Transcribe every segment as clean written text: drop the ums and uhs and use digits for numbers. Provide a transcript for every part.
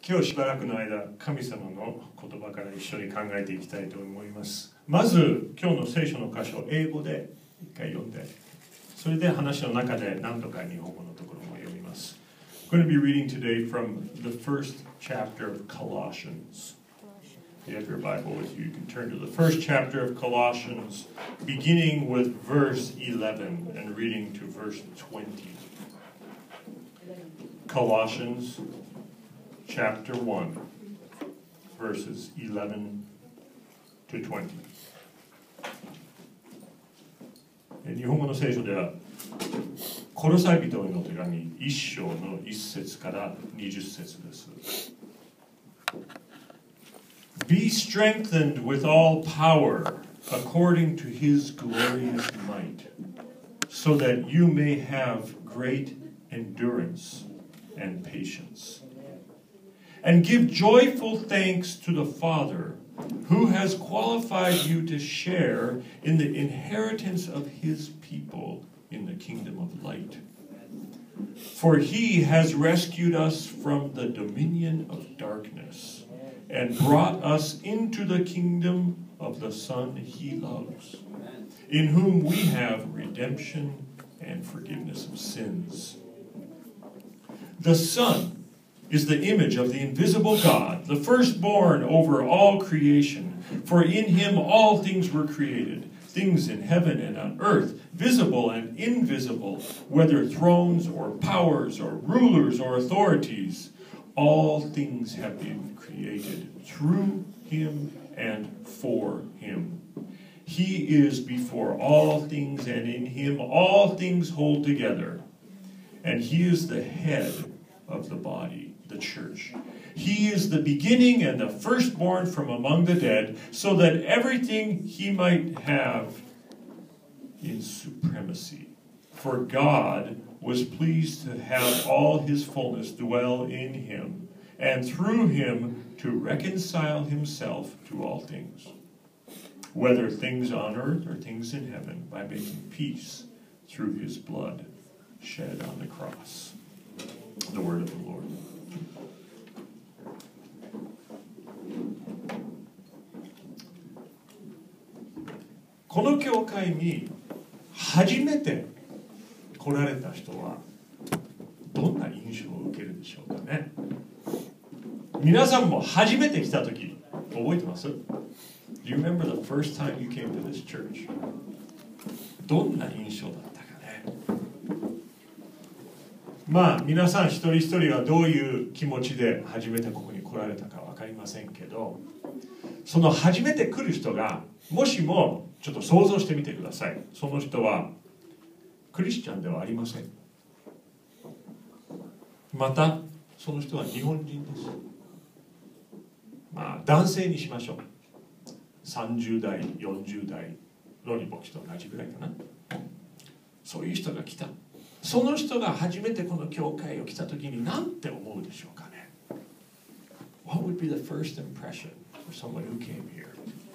今日しばらくの間、神様の言葉から一緒に考えていきたいと思います。まず今日の聖書の箇所を英語で一回読んで、それで話の中で何とか日本語のところも読みます。I'm going to be reading today from the first chapter of Colossians. If you have your Bible with you, you can turn to the first chapter of Colossians, beginning with verse 11 and reading to verse 20. Colossians chapter 1, verses 11 to 20. 日本語の聖書では、コロサイ人への手紙1章の1節から20節です。Be strengthened with all power according to his glorious might, so that you may have great endurance and patience. And give joyful thanks to the Father, who has qualified you to share in the inheritance of his people in the kingdom of light. For he has rescued us from the dominion of darkness and brought us into the kingdom of the Son he loves, in whom we have redemption and forgiveness of sins. The Son is the image of the invisible God, the firstborn over all creation. For in him all things were created, things in heaven and on earth, visible and invisible, whether thrones or powers or rulers or authorities. All things have been created through him and for him. He is before all things, and in him all things hold together. And he is the head of the body, the church. He is the beginning and the firstborn from among the dead, so that everything he might have in supremacy. For God was pleased to have all his fullness dwell in him, and through him to reconcile himself to all things, whether things on earth or things in heaven, by making peace through his blood shed on the cross. The word of the Lord. この教会に初めて来られた人はどんな印象を受けるでしょうかね。皆さんも初めて来た時覚えてます？ Do you remember the first time you came to this church? どんな印象だったかね。まあ皆さん一人一人はどういう気持ちで初めてここに来られたか分かりませんけど、その初めて来る人がもしもちょっと想像してみてください。その人はクリスチャンではありません。またその人は日本人です。まあ男性にしましょう。30代40代ロニボキと同じぐらいかな。そういう人が来た。その人が初めてこの教会を来た時に何て思うでしょうかね。 What would be the first impression for someone who came here?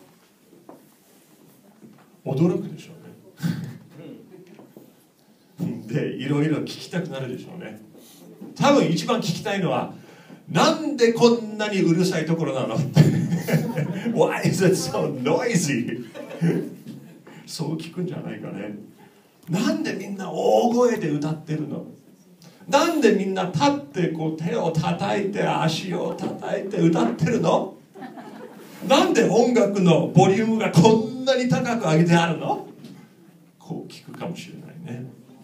驚くでしょうね。で、いろいろ聞きたくなるでしょうね。多分一番聞きたいのは、なんでこんなにうるさいところなのって。Why is it so noisy? そう聞くんじゃないかね。なんでみんな大声で歌ってるの？なんでみんな立ってこう手を叩いて足を叩いて歌ってるの？なんで音楽のボリュームがこんなに高く上げてあるの？こう聞くかもしれないね。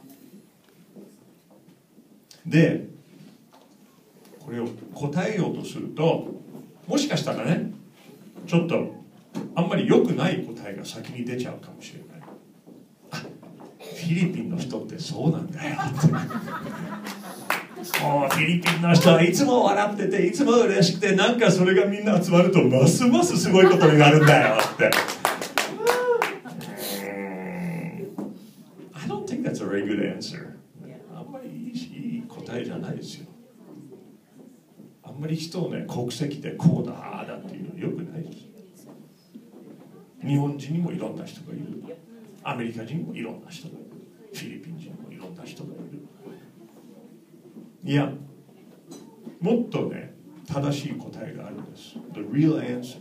で、これを答えようとすると、もしかしたらね、ちょっとあんまり良くない答えが先に出ちゃうかもしれない。あ、フィリピンの人ってそうなんだよって。もうフィリピンの人はいつも笑ってていつも嬉しくて、なんかそれがみんな集まるとますますすごいことになるんだよって。I don't think that's a very good answer. あんまりいい答えじゃないですよ。あんまり人をね、国籍でこうだああだっていうのよくないです。日本人にもいろんな人がいる。アメリカ人にもいろんな人がいる。フィリピン人にもいろんな人がいる。いや、もっとね、 正しい答えがあるんです。The real answer。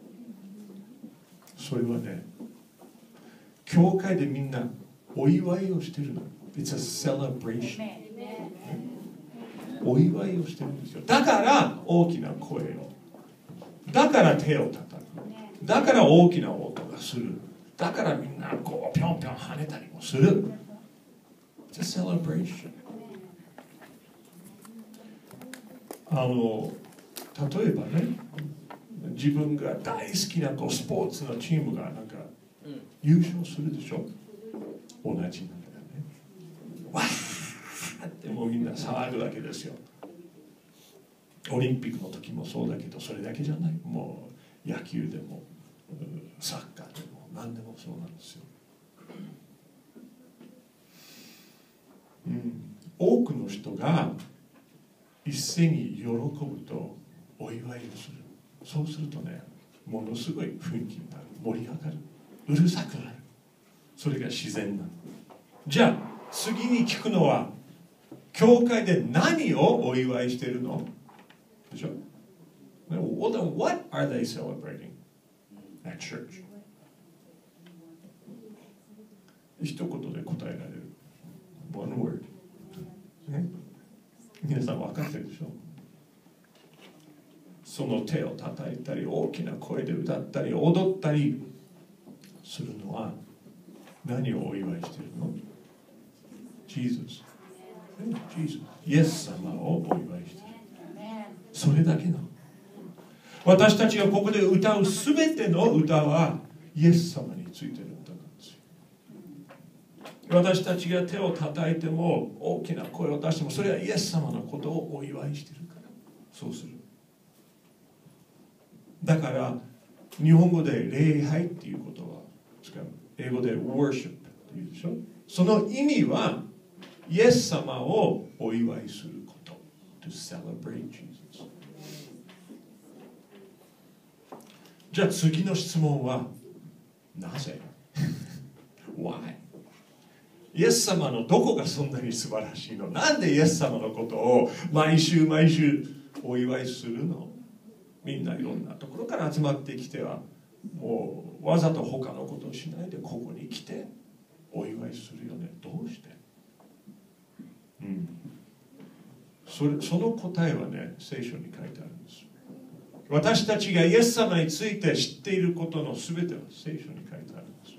それはね、教会でみんなお祝いをしてるの。It's a celebration。お祝いをしてるんですよ。だから大きな声を。だから手を叩く。だから大きな音がする。だからみんなこうぴょんぴょん跳ねたりもする。It's a celebration。例えばね、自分が大好きなスポーツのチームがなんか優勝するでしょ。同じなんだよね。わーってもうみんな騒ぐわけですよ。オリンピックの時もそうだけど、それだけじゃない。もう野球でもサッカーでも何でもそうなんですよ。多くの人が一斉に喜ぶとお祝いをする。そうするとね、ものすごい雰囲気になる。盛り上がる。うるさくなる。それが自然なの。じゃあ次に聞くのは、教会で何をお祝いしているのでしょ。 Well, then what are they celebrating at church? 一言で答えられる。One word。ね、皆さん分かってるでしょ。その手を叩いたり、大きな声で歌ったり、踊ったりするのは何をお祝いしているの？ Jesus。Jesus。イエス様をお祝いしている。それだけなの。私たちがここで歌うすべての歌はイエス様についている歌なんですよ。私たちが手を叩いても大きな声を出しても、それはイエス様のことをお祝いしているから、そうする。だから日本語で礼拝っていう言葉を使う。英語で worship っていうでしょ。その意味はイエス様をお祝いすること。To celebrate Jesus。じゃあ次の質問は、なぜ？ Why？ イエス様のどこがそんなに素晴らしいの？なんでイエス様のことを毎週毎週お祝いするの？みんないろんなところから集まってきては、もうわざと他のことをしないでここに来てお祝いするよね。どうして？その答えはね、聖書に書いてあるんです。私たちがイエス様について知っていることのすべては聖書に書いてあるんです。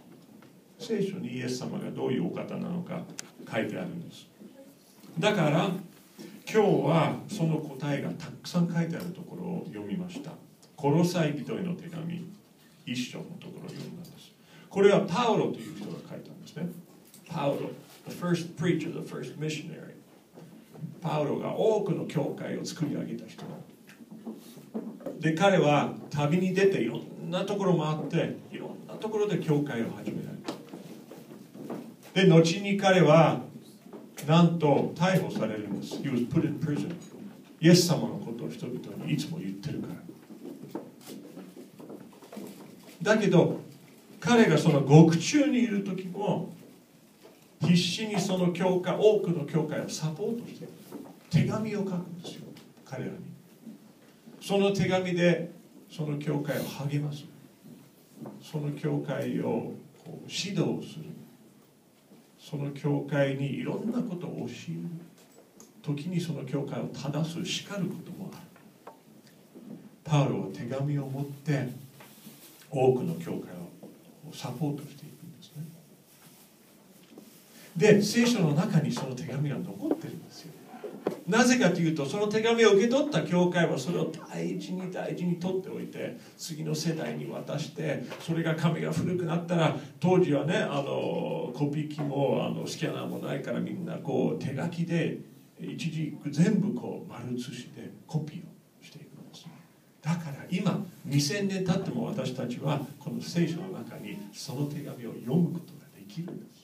聖書にイエス様がどういうお方なのか書いてあるんです。だから今日はその答えがたくさん書いてあるところを読みました。コロサイ人への手紙1章のところを読んだんです。これはパウロという人が書いたんですね。パウロ、the first preacher, the first missionary。パウロが多くの教会を作り上げた人で、彼は旅に出ていろんなところ回っていろんなところで教会を始められた。で、後に彼はなんと逮捕されるんです。He was put in prison。 イエス様のことを人々にいつも言ってるから。だけど彼がその獄中にいる時も必死にその教会、多くの教会をサポートして手紙を書くんですよ、彼らに。その手紙でその教会を励ます。その教会を指導する。その教会にいろんなことを教える。時にその教会を正す、叱ることもある。パウロは手紙を持って多くの教会をサポートしていくんですね。で、聖書の中にその手紙が残ってるんですよ。なぜかというと、その手紙を受け取った教会はそれを大事に大事に取っておいて、次の世代に渡して、それが紙が古くなったら、当時はね、コピー機もスキャナーもないから、みんなこう手書きで一字全部こう丸写してコピーをしていくんです。だから今2000年経っても私たちはこの聖書の中にその手紙を読むことができるんです。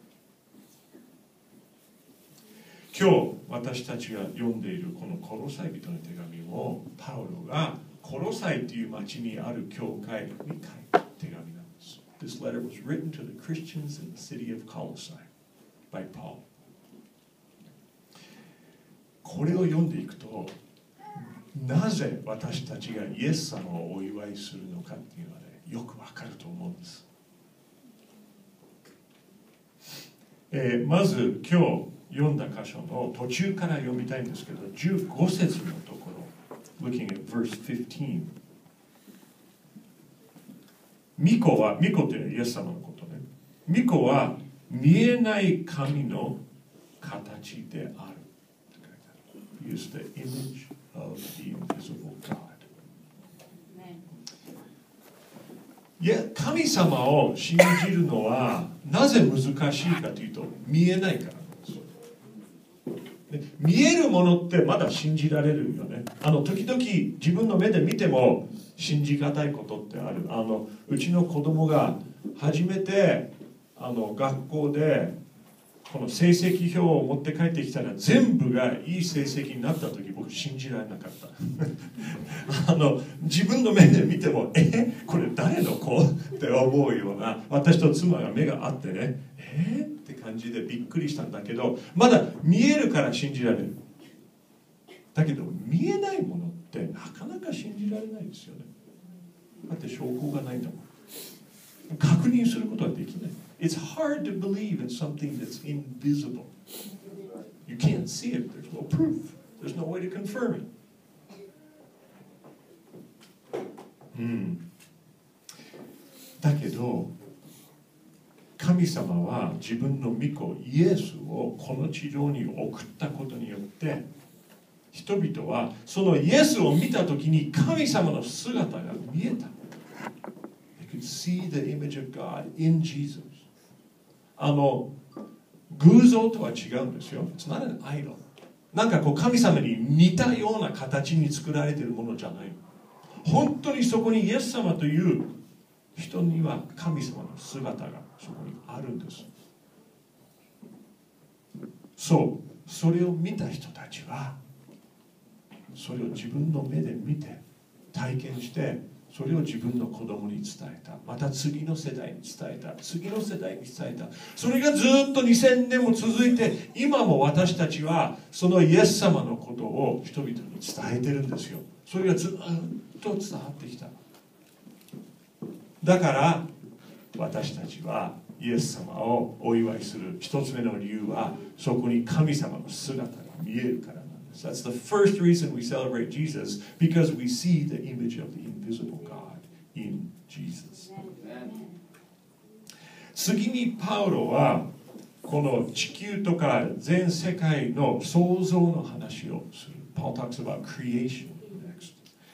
今日私たちが読んでいるこのコロサイ人の手紙をパウロがコロサイという町にある教会に書いた手紙なんです。This letter was written to the Christians in the city of Colossae by Paul。 これを読んでいくとなぜ私たちがイエス様をお祝いするのかっていうのはね、よくわかると思うんです。まず今日読んだ箇所の途中から読みたいんですけど、15節のところ、looking at verse 15。御子は、御子っていうのはイエス様のことね。御子は見えない神の形である。He is the image of the invisible God. いや、神様を信じるのはなぜ難しいかというと、見えないからなんです。見えるものってまだ信じられるよね。時々自分の目で見ても信じがたいことってある。うちの子供が初めて学校でこの成績表を持って帰ってきたら全部がいい成績になった時、僕信じられなかった自分の目で見てもこれ誰の子って思うような、私と妻が目が合ってねって感じでびっくりしたんだけど、まだ見えるから信じられる。だけど見えないものってなかなか信じられないですよね。だって証拠がないんだもん。確認することはできない。It's hard to believe in something that's invisible. You can't see it. There's no proof. There's no way to confirm it. だけど、神様は自分の御子イエスをこの地上に送ったことによって、人々はそのイエスを見たときに神様の姿が見えた。They could see the image of God in Jesus. 偶像とは違うんですよ。It's not an idol. なんかこう神様に似たような形に作られているものじゃない。本当にそこにイエス様という人には神様の姿がそこにあるんです。そう、それを見た人たちはそれを自分の目で見て体験して、それを自分の子供に伝えた。また次の世代に伝えた。次の世代に伝えた。それがずっと2000年も続いて、今も私たちはそのイエス様のことを人々に伝えてるんですよ。それがずっと伝わってきた。だから私たちはイエス様をお祝いする一つ目の理由は、そこに神様の姿が見えるから。That's the first reason we celebrate Jesus, because we see the image of the invisible God in Jesus. 次にパウロはこの地球とか全世界の創造の話をする。Paul talks about creation next.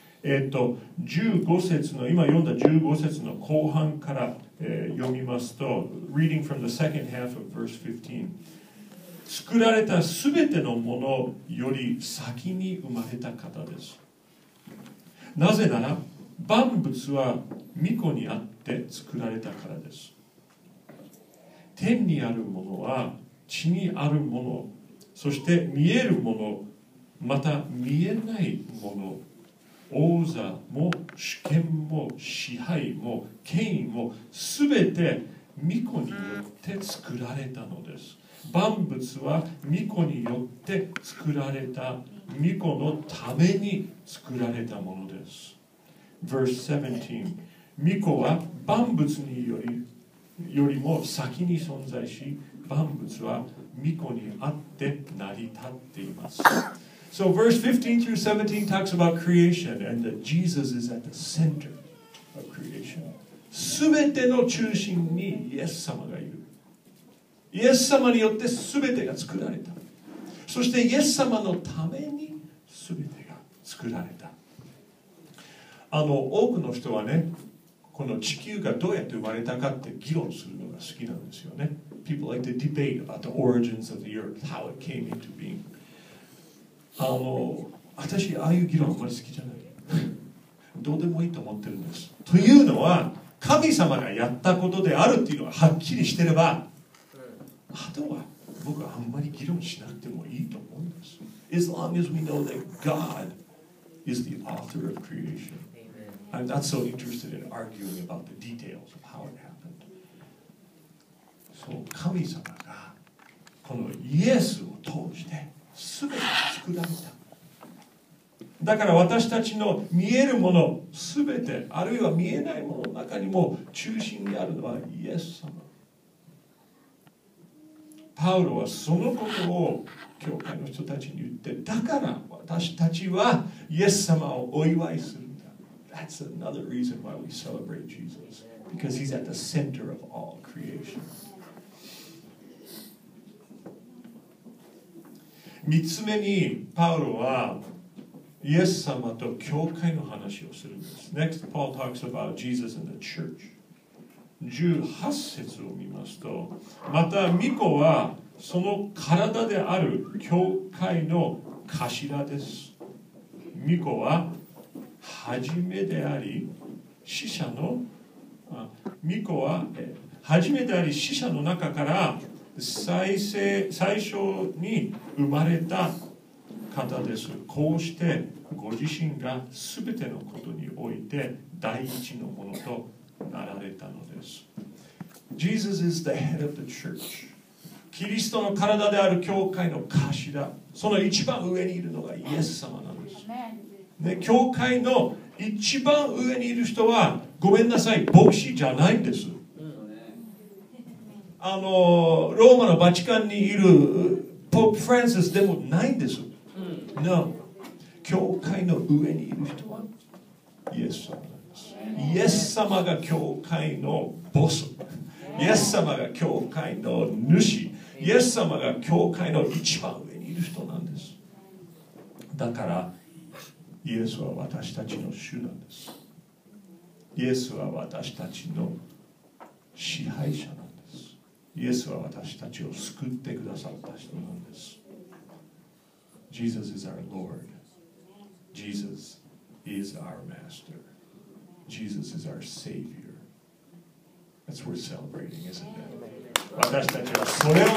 15節の今読んだ15節の後半から、読みますと、reading from the second half of verse 15. 作られたすべてのものより先に生まれた方です。なぜなら万物は御子にあって作られたからです。天にあるものは地にあるもの、そして見えるもの、また見えないもの、王座も主権も支配も権威もすべて御子によって作られたのです。万物は御子によって作られた、御子のために作られたものです。Verse 17. 御子は万物によりも先に存在し、万物は御子にあって成り立っています。So verse 15 through 17 talks about creation and that Jesus is at the center of creation. すべての中心にイエス様がいる。イエス様によって全てが作られた。そしてイエス様のために全てが作られた。多くの人はね、この地球がどうやって生まれたかって議論するのが好きなんですよね。People like to debate about the origins of the earth, how it came into being. 私、ああいう議論あんまり好きじゃない。どうでもいいと思ってるんです。というのは、神様がやったことであるっていうのがはっきりしてれば、あとは僕はあんまり議論しなくてもいいと思うんです。As long as we know that God is the author of creation. I'm not so interested in arguing about the details of how it happened. そう、神様がこのイエスを通して全て作られた。 だから私たちの見えるものすべて、あるいは見えないものの中にも中心にあるのはイエス様。パウロはそのことを教会の人たちに言って、だから私たちはイエス様をお祝いするんだ。That's another reason why we celebrate Jesus. Because he's at the center of all creation. 3つ目にパウロはイエス様と教会の話をするんです。Next, Paul talks about Jesus and the church. 18節を見ますと、また御子はその体である教会の頭です。御子は初めであり死者の御子は初めであり死者の中から最初に生まれた方です。こうしてご自身が全てのことにおいて第一のものとなられたのです。Jesus is the head of the church. キリストの体である教会の頭、その一番上にいるのがイエス様なんです。ね、教会の一番上にいる人はごめんなさい、牧師じゃないんです。ローマのバチカンにいるポープ・フランシスでもないんです。No. 教会の上にいる人はイエス様なんです。イエス様が教会のボス。イエス様が教会の主。イエス様が教会の一番上にいる人なんです。だからイエスは私たちの主なんです。イエスは私たちの支配者なんです。イエスは私たちを救ってくださった人なんです。Jesus is our Lord. Jesus is our Master. Jesus is our Savior. That's worth celebrating, isn't it? 私たちは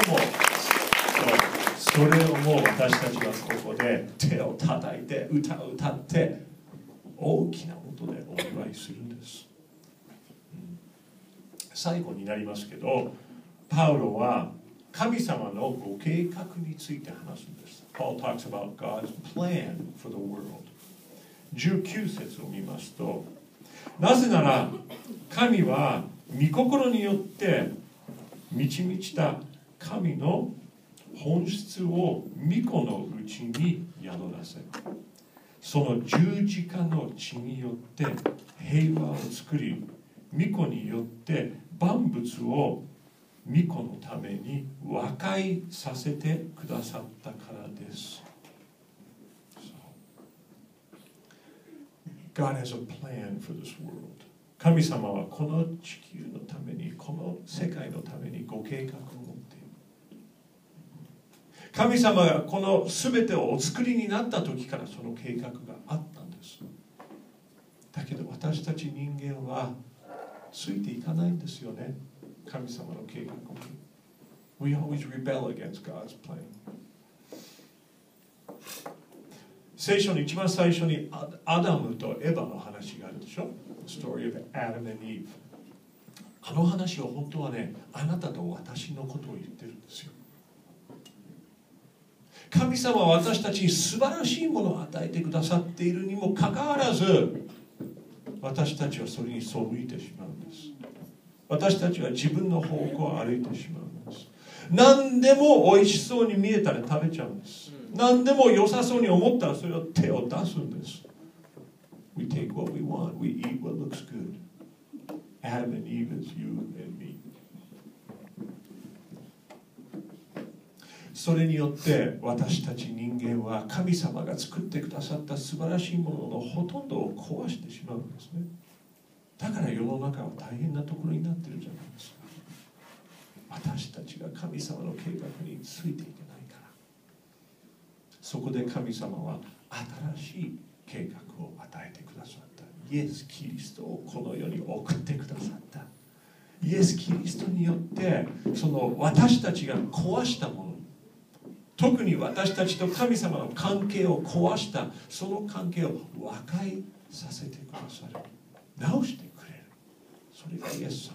それをもう私たちはここで手を叩いて歌を歌って大きな音でお祝いするんです。最後になりますけど、パウロは神様のご計画について話すんです。Paul talks about God's plan for the world. 19節を見ますと、なぜなら神は御心によって満ち満ちた神の本質を御子のうちに宿らせ、その十字架の血によって平和を作り、御子によって万物を御子のために和解させてくださったからです。God has a plan for this world. 神様はこの地球のために、この世界のためにご計画を持っている。神様がこの全てをお作りになった時からその計画があったんです。だけど私たち人間はついていかないんですよね。神様の計画に。We always rebel against God's plan. 聖書の一番最初にアダムとエヴァの話があるでしょ。The story of Adam and Eve. あの話を本当はね、あなたと私のことを言ってるんですよ。神様は私たちに素晴らしいものを与えてくださっているにもかかわらず、私たちはそれに背いてしまうんです。私たちは自分の方向を歩いてしまうんです。何でも美味しそうに見えたら食べちゃうんです。何でも良さそうに思ったらそれを手を出すんです。We take what we want. We eat what looks good. Adam and Eve is you and me. それによって私たち人間は神様が作ってくださった素晴らしいもののほとんどを壊してしまうんですね。だから世の中は大変なところになってるじゃないですか。私たちが神様の計画についていけないから。そこで神様は新しい計画を与えてくださった。イエス・キリストをこの世に送ってくださった。イエス・キリストによってその私たちが壊したもの、特に私たちと神様の関係を壊したその関係を和解させてくださる。直してくれる。それがイエス様。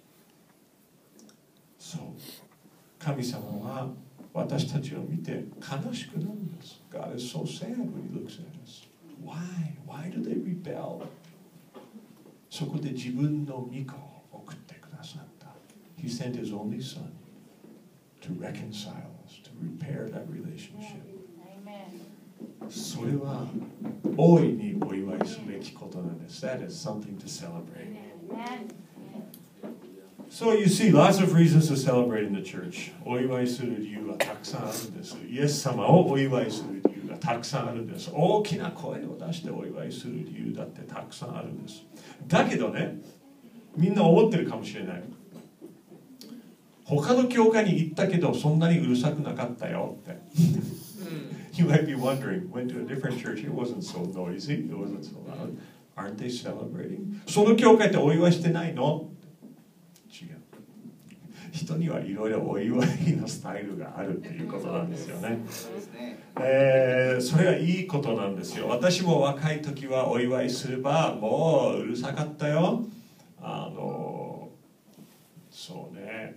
そう。神様は私たちを見て悲しくなるんです。God is so sad when he looks at us. Why do they rebel? そこで自分の御子を送ってくださった。He sent his only son to reconcile us, to repair that relationship. それは大いにお祝いすべきことなんです。That is something to celebrate. So you see lots of reasons to celebrate in the church. お祝いする理由はたくさんあるんです。イエス様をお祝いする理由がたくさんあるんです。大きな声を出してお祝いする理由だってたくさんあるんです。だけどね、みんな思ってるかもしれない。他の教会に行ったけどそんなにうるさくなかったよって。You might be wondering, went to a different church, it wasn't so noisy, it wasn't so loud. Aren't they celebrating? その教会ってお祝いしてないの？違う。人にはいろいろお祝いのスタイルがあるっていうことなんですよね。それはいいことなんですよ。私も若い時はお祝いすればもううるさかったよ。そうね。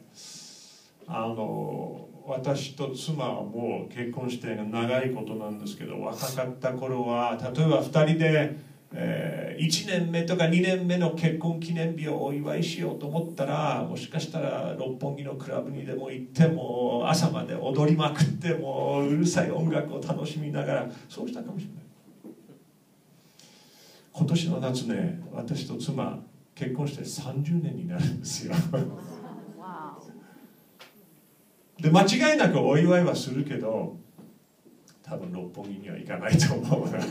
私と妻はもう結婚して長いことなんですけど、若かった頃は例えば2人で、1年目とか2年目の結婚記念日をお祝いしようと思ったら、もしかしたら六本木のクラブにでも行っても朝まで踊りまくってもううるさい音楽を楽しみながらそうしたかもしれない。今年の夏ね、私と妻結婚して30年になるんですよ。で間違いなくお祝いはするけど、多分六本木には行かないと思うな。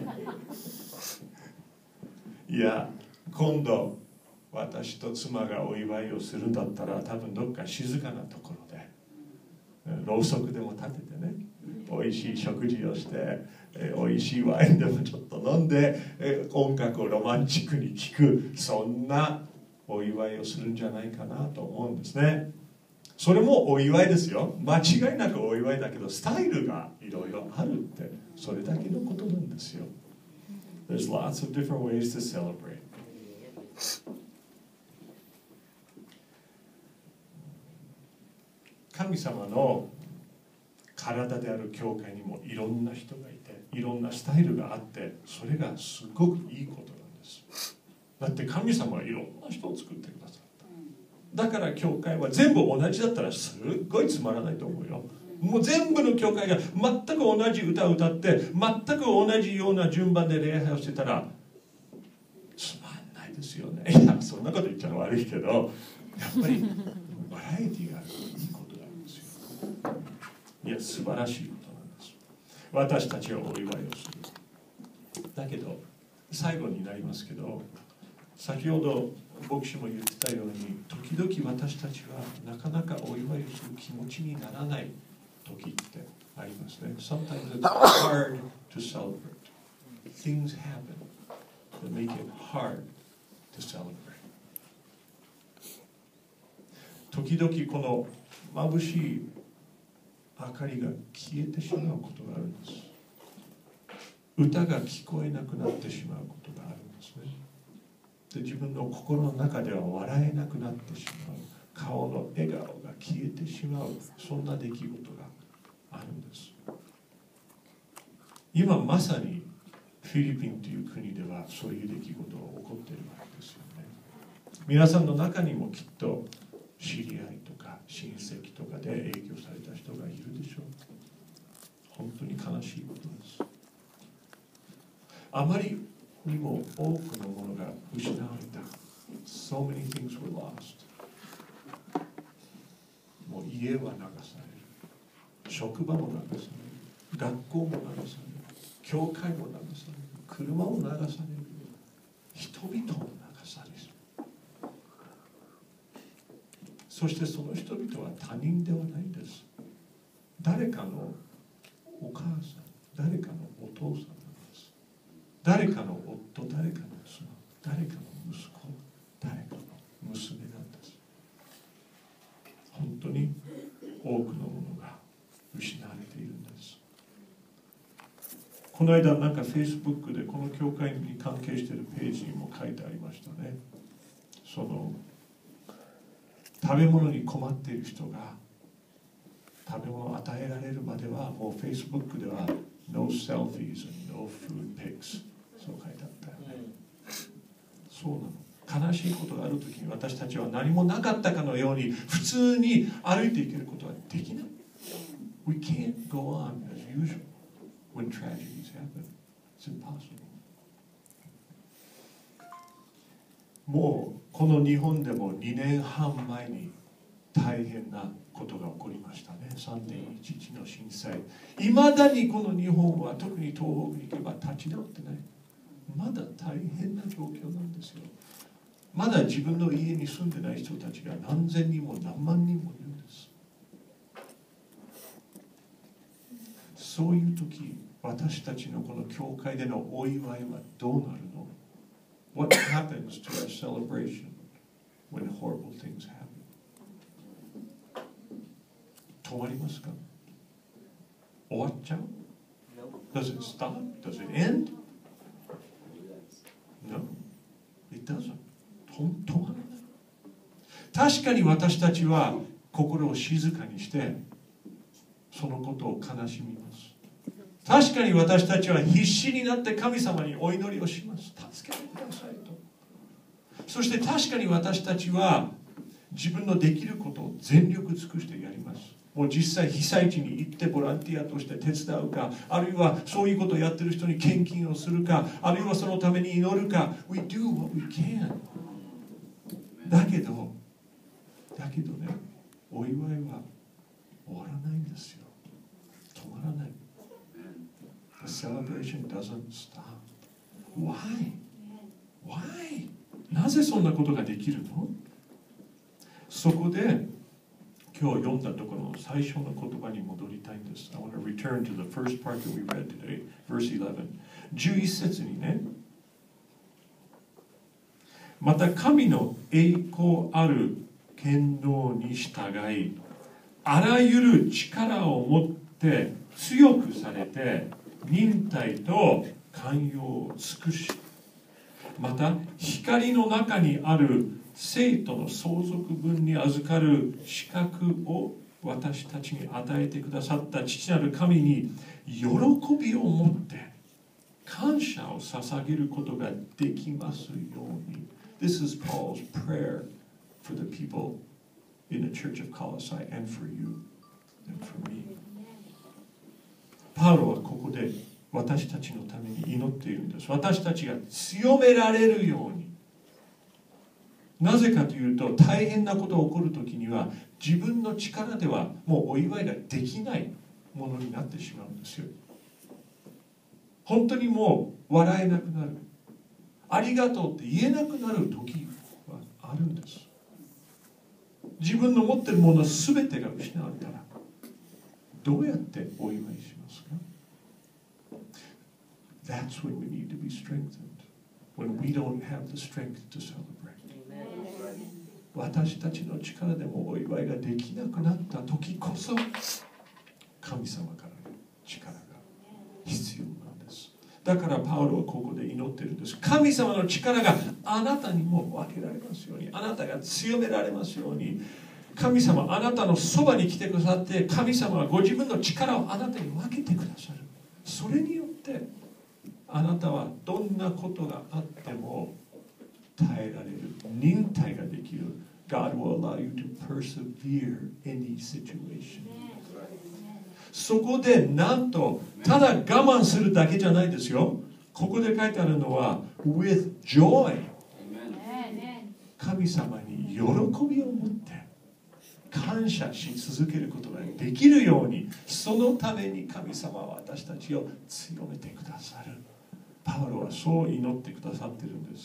いや、今度私と妻がお祝いをするんだったら、多分どっか静かなところでろうそくでも立ててね、おいしい食事をして、おいしいワインでもちょっと飲んで、音楽をロマンチックに聴く、そんなお祝いをするんじゃないかなと思うんですね。それもお祝いですよ。間違いなくお祝いだけど、スタイルがいろいろあるって、それだけのことなんですよ。There's lots of different ways to celebrate. 神様の体である教会にもいろんな人がいて、いろんなスタイルがあって、それがすごくいいことなんです。だって神様はいろんな人を作ってくださった。だから教会は全部同じだったらすっごいつまらないと思うよ。もう全部の教会が全く同じ歌を歌って全く同じような順番で礼拝をしてたらつまんないですよね。いや、そんなこと言っちゃ悪いけど、やっぱりバラエティがあるといいことなんですよ。いや、素晴らしいことなんです。私たちはお祝いをする。だけど最後になりますけど、先ほど牧師も言ってたように、時々私たちはなかなかお祝いをする気持ちにならない時ってありますね。Sometimes it's hard to celebrate. Things happen that make it hard to celebrate. 時々この眩しい明かりが消えてしまうことがあるんです。歌が聞こえなくなってしまうことがあるんですね。で、自分の心の中では笑えなくなってしまう、顔の笑顔が消えてしまう、そんな出来事があるんです。今まさにフィリピンという国ではそういう出来事が起こっているわけですよね。皆さんの中にもきっと知り合いとか親戚とかで影響された人がいるでしょう。本当に悲しいことです。あまりにも多くのものが失われた。So many things were lost. もう家は流される。職場も流される。学校も流される。教会も流される。車も流される。人々も流される。そしてその人々は他人ではないです。誰かのお母さん、誰かのお父さんなんです。誰かの夫、誰かの妻、誰かの息子、誰かの娘なんです。本当に多くのものが失われているんです。この間なんか Facebook でこの教会に関係しているページにも書いてありましたね。その食べ物に困っている人が食べ物を与えられるまではもう Facebook では No selfies and no food pics そう書いてあったよね。そうなの。悲しいことがあるときに私たちは何もなかったかのように普通に歩いていけることはできない。We can't go on as usual when tragedies happen. It's impossible. もうこの日本でも2年半前に大変なことが起こりましたね。3.11の震災。いまだにこの日本は特に東北に行けば立ち直ってない。まだ大変な状況なんですよ。まだ自分の家に住んでない人たちが何千人も何万人もいるんです。そういう時、私たちのこの教会でのお祝いはどうなるの？ What happens to our celebration when horrible things happen? 止まりますか？終わっちゃう？ Does it stop? Does it end? No, it doesn't. 止まらない。確かに私たちは心を静かにしてそのことを悲しみます。確かに私たちは必死になって神様にお祈りをします。助けてくださいと。そして確かに私たちは自分のできることを全力尽くしてやります。もう実際被災地に行ってボランティアとして手伝うか、あるいはそういうことをやってる人に献金をするか、あるいはそのために祈るか。We do what we can. だけどね、お祝いは終わらないんですよ。止まらない。The celebration doesn't stop. Why? Why? なぜそんなことができるの？そこで今日読んだところの最初の言葉に戻りたいんです。I want to return to the first part that we read today, verse 11. 11節にね、また神の栄光ある権能に従い、あらゆる力を持って強くされて、忍耐と寛容を尽くし、また光の中にある生徒の相続分に預かる資格を私たちに与えてくださった父なる神に喜びを持って感謝を捧げることができますように。This is Paul's prayer for the people in the church of Colossae and for you and for me. パウロはここで私たちのために祈っているんです。私たちが強められるように。なぜかというと、大変なことが起こるときには自分の力ではもうお祝いができないものになってしまうんですよ。本当にもう笑えなくなる、ありがとうって言えなくなる時はあるんです。自分の持っているもの全てが失われたらどうやってお祝いしますか？ That's when we need to be strengthened, when we don't have the strength to celebrate. 私たちの力でもお祝いができなくなった時こそ神様からの力が必要なんです。だからパウロはここで祈っているんです。神様の力があなたにも分けられますように、あなたが強められますように。神様あなたのそばに来てくださって、神様はご自分の力をあなたに分けてくださる。それによってあなたはどんなことがあっても耐えられる、忍耐ができる。God will allow you to persevere in these situations. そこでなんとただ我慢するだけじゃないですよ。ここで書いてあるのは with joy。 神様に喜びを持って感謝し続けることができるように、そのために神様は私たちを強めてくださる。パウロはそう祈ってくださっているんです。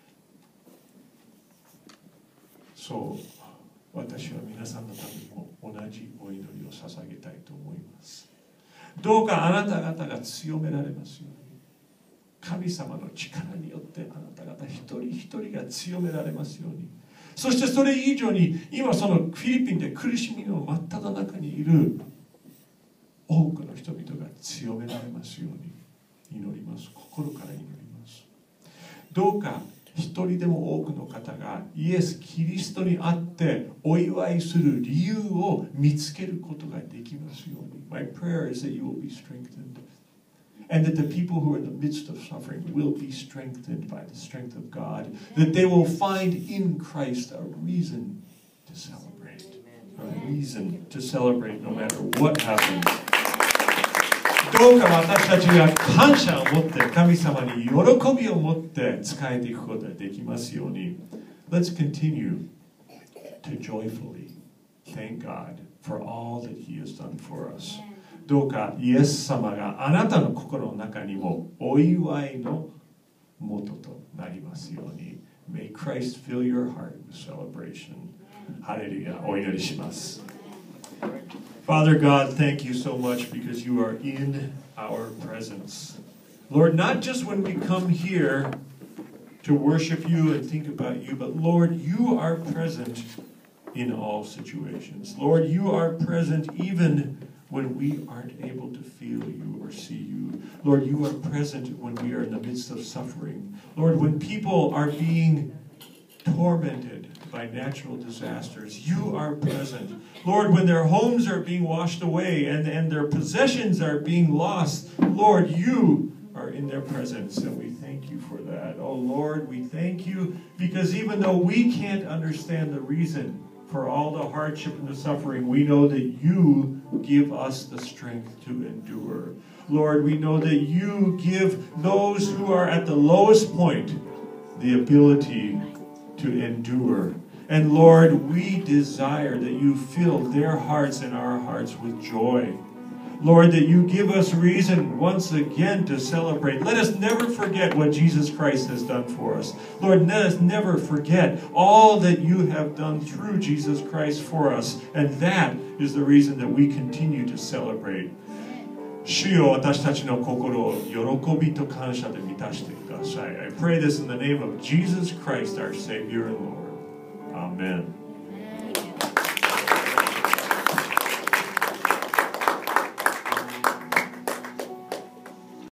そう私は皆さんのためにも同じお祈りを捧げたいと思います。どうかあなた方が強められますように、神様の力によってあなた方一人一人が強められますように。そしてそれ以上に今そのフィリピンで苦しみの真っ只中にいる多くの人々が強められますように祈ります。心から祈ります。どうか一人でも多くの方がイエス・キリストにあってお祝いする理由を見つけることができますように。My prayer is that you will be strengthened, and that the people who are in the midst of suffering will be strengthened by the strength of God, that they will find in Christ a reason to celebrate, a reason to celebrate no matter what happens. どうか私たちが感謝を持って神様に喜びを持って仕えていくことができますように。Let's continue to joyfully thank God for all that He has done for us. どうかイエス様があなたの心の中にもお祝いの元となりますように。May Christ fill your heart with celebration. ハレルヤ、お祈りします。Father God, thank you so much because you are in our presence. Lord, not just when we come here to worship you and think about you, but Lord, you are present in all situations. Lord, you are present even when we aren't able to feel you or see you. Lord, you are present when we are in the midst of suffering. Lord, when people are being tormented by natural disasters, you are present. Lord, when their homes are being washed away and their possessions are being lost, Lord, you are in their presence, and we thank you for that. Oh Lord, we thank you because even though we can't understand the reason for all the hardship and the suffering, we know that you give us the strength to endure. Lord, we know that you give those who are at the lowest point the ability to endure. And Lord, we desire that you fill their hearts and our hearts with joy. Lord, that you give us reason once again to celebrate. Let us never forget what Jesus Christ has done for us. Lord, let us never forget all that you have done through Jesus Christ for us. And that is the reason that we continue to celebrate. 主よ、私たちの心を喜びと感謝で満たしてください。I pray this in the name of Jesus Christ, our Savior and Lord. Amen.